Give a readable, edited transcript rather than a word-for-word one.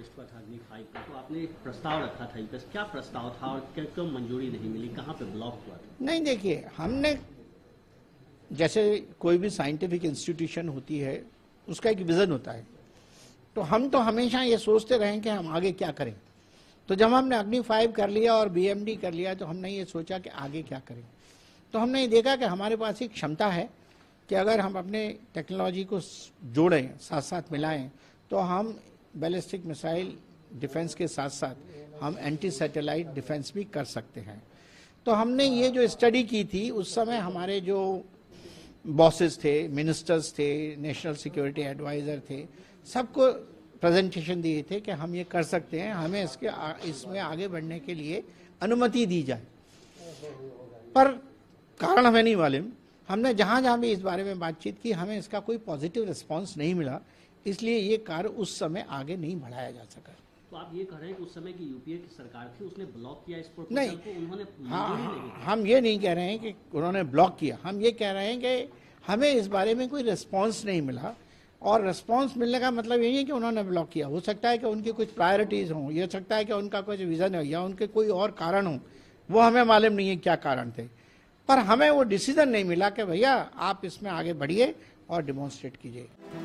List पर था अग्नि 5 का, तो आपने एक प्रस्ताव रखा था, क्या प्रस्ताव था और क्यों मंजूरी नहीं मिली, कहाँ पे ब्लॉक हुआ था? नहीं, देखिए, हमने जैसे कोई भी साइंटिफिक इंस्टीट्यूशन होती है उसका एक विजन होता है, तो हम तो हमेशा ये सोचते रहे कि हम आगे क्या करें। तो जब हमने अग्नि 5 कर लिया और बीएमडी कर लिया तो हमने ये सोचा कि आगे क्या करें। तो हमने ये देखा कि हमारे पास एक क्षमता है कि अगर हम अपने टेक्नोलॉजी को जोड़ें, साथ साथ मिलाएं, तो हम बैलिस्टिक मिसाइल डिफेंस के साथ साथ हम एंटी सैटेलाइट डिफेंस भी कर सकते हैं। तो हमने ये जो स्टडी की थी, उस समय हमारे जो बॉसेस थे, मिनिस्टर्स थे, नेशनल सिक्योरिटी एडवाइज़र थे, सबको प्रेजेंटेशन दिए थे कि हम ये कर सकते हैं, हमें इसमें आगे बढ़ने के लिए अनुमति दी जाए। पर कारण हमें नहीं मालूम, हमने जहाँ जहाँ भी इस बारे में बातचीत की, हमें इसका कोई पॉजिटिव रिस्पांस नहीं मिला, इसलिए ये कार्य उस समय आगे नहीं बढ़ाया जा सका। तो आप ये कह रहे हैं कि उस समय की यूपीए की सरकार थी, उसने ब्लॉक किया इस प्रपोजल को, उन्होंने नहीं, हम ये नहीं कह रहे हैं कि उन्होंने ब्लॉक किया, हम ये कह रहे हैं कि हमें इस बारे में कोई रिस्पांस नहीं मिला। और रिस्पांस मिलने का मतलब यही है कि उन्होंने ब्लॉक किया। हो सकता है कि उनकी कुछ प्रायोरिटीज़ हों, ये हो सकता है कि उनका कुछ विज़न हो या उनके कोई और कारण हो, वो हमें मालूम नहीं है क्या कारण थे। पर हमें वो डिसीजन नहीं मिला कि भैया आप इसमें आगे बढ़िए और डिमॉन्स्ट्रेट कीजिए।